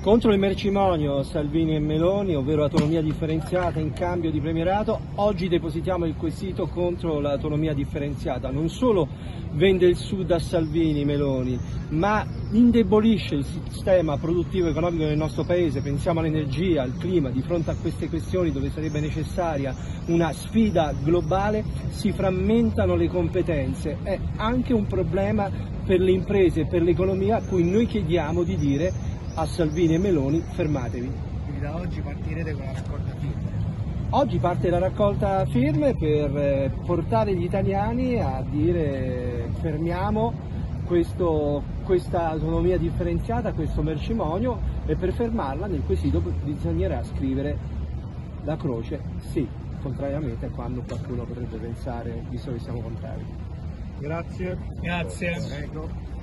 Contro il mercimonio Salvini e Meloni, ovvero autonomia differenziata in cambio di premierato, oggi depositiamo il quesito contro l'autonomia differenziata. Non solo vende il Sud a Salvini e Meloni, ma indebolisce il sistema produttivo e economico del nostro Paese. Pensiamo all'energia, al clima. Di fronte a queste questioni, dove sarebbe necessaria una sfida globale, si frammentano le competenze. È anche un problema per le imprese e per l'economia, a cui noi chiediamo di dire a Salvini e Meloni: fermatevi. Quindi da oggi partirete con la raccolta firme? Oggi parte la raccolta firme per portare gli italiani a dire fermiamo questa autonomia differenziata, questo mercimonio, e per fermarla nel quesito bisognerà scrivere la croce sì, contrariamente a quando qualcuno potrebbe pensare, visto che siamo contrari. Grazie. Grazie. Prego.